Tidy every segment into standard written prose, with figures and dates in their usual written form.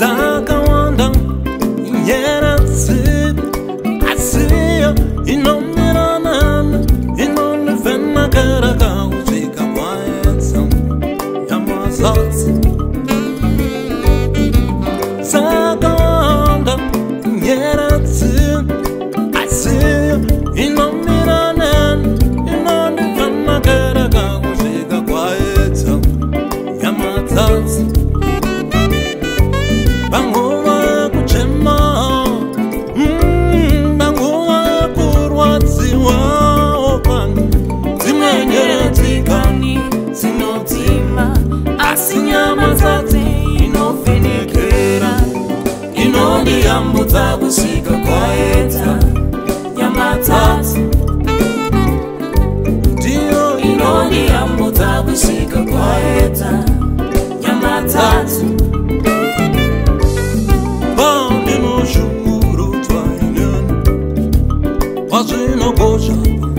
Zakawanda nyeratsi asiyo inomirana inonifena karaka uzika kwaetsa nyamatsatse. Zakawanda nyeratsi asiyo inomirana inonifena karaka uzika kwaetsa nyamatsatse. Banguwa kuchema, banguwa kurwadziwa okani. Dzimenyeretikani dzinotima, asi nyamatsatse inofenekera. Inondiyambudza kusvika kwaedza nyamatsatse. Ndiyo inondiyambudza kusvika kwaedza nyamatsatse. Pazvinokosha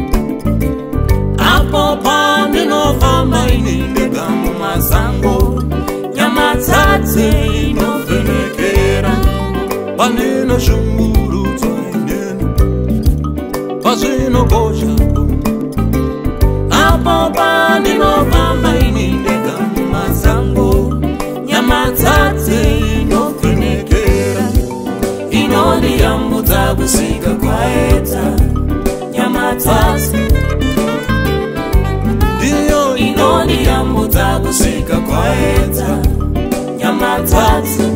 apo pandinofamba inendega mumasango, nyamatsatse inofenekera. Pandinoshungurudzwa ineni pazvinokosha apo pandinofamba inendega mumasango, nyamatsatse inofenekera. Inondiyambudza kusvika kwaedza nyamatsatse. Ndiyo inondiyambudza kusvika kwaedza nyamatsatse.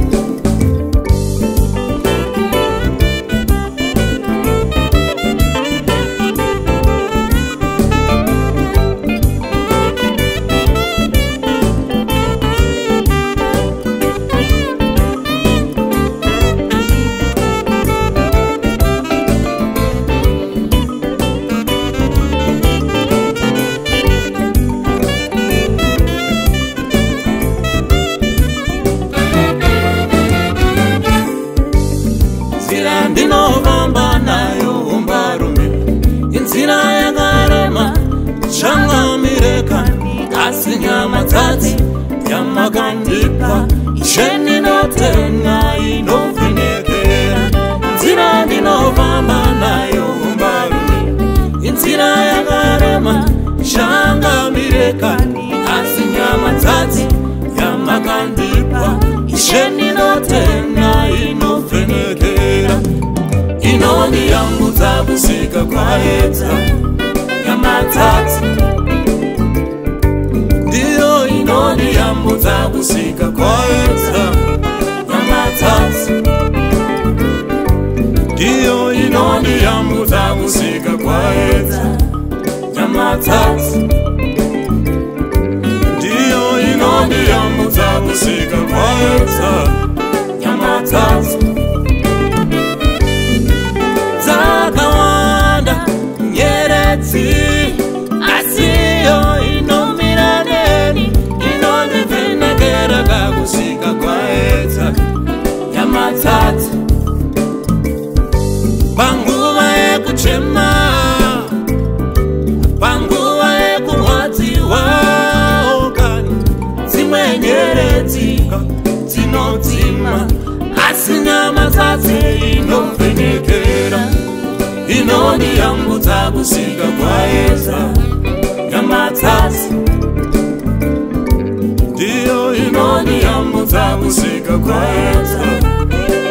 Ndinovamba nayo umbarume, inzira yakarema changamireka, asi nyamatsatse yamakandipa zveninotenga inofenekera. Inzira ndinovamba nayo umbarume, inzira yakarema changamireka, asi nyamatsatse yamakandipa zveninotenga inofenekera. Inondiyambudza kusvika kwaedza nyamatsatse. Ndiyo inondiyambudza kusvika kwaedza nyamatsatse. Ndiyo inondiyambudza kusvika kwaedza nyamatsatse. Ndiyo inondiyambudza kusvika kwaedza nyamatsatse. Zakawanda nyeratsi asiyo inomiraneni, inondivhenekera kakusvika kwaedza nyamatsatse. Panguva yekuchema, panguva yekurwadziwa okani. Dzimwe nyeredzi dzinotima, asi nyamatsatse inofenekera. Inondiyambudza kusvika kwaedza nyamatsatse. Ndiyo inondiyambudza kusvika kwaedza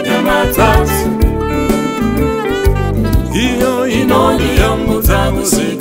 nyamatsatse. Iyo inondiyambudza kusvika